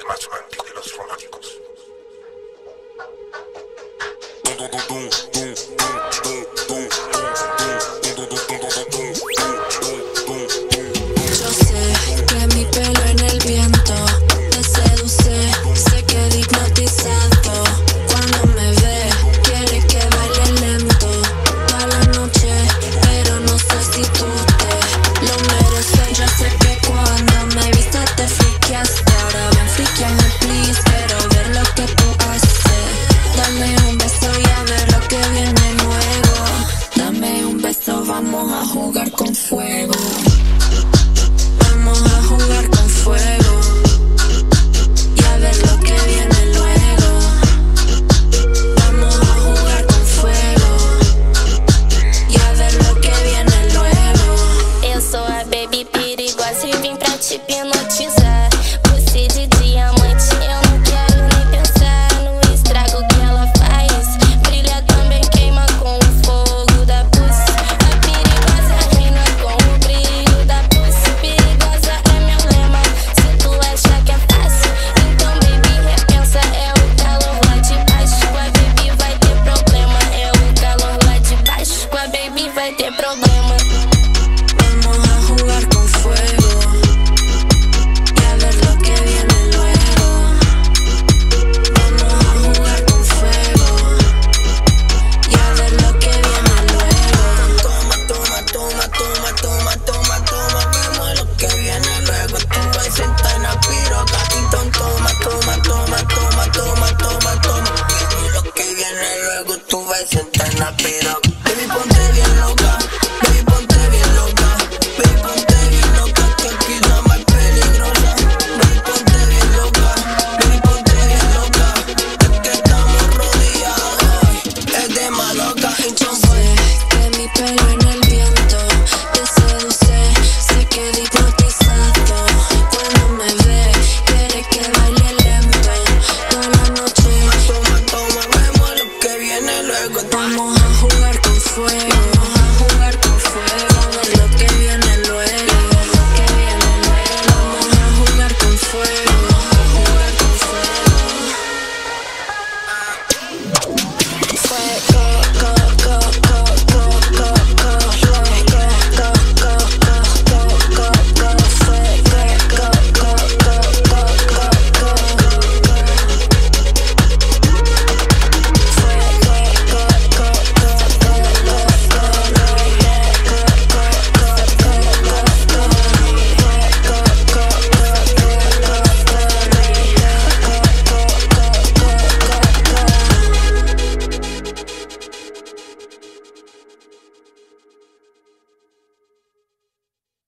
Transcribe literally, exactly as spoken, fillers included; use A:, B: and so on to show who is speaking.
A: el más romántico de los románticos.
B: Yo sé que mi pelo en el viento te seduce, sé que hipnotizado. Cuando me ve, quiere que baile lento toda la noche, pero no sé si tú te lo mereces. Yo sé que cuando me viste te friqueaste, ahora ven friqueame please, quiero ver lo que tú haces. Dame un beso y a ver lo que viene luego. Dame un beso, vamos a jugar con fuego. Vamos a jugar con fuego y a ver lo que viene luego. Vamos a jugar con fuego e a ver lo que viene luego.
C: Eu sou a baby perigosa e vim pra te hipnotizar.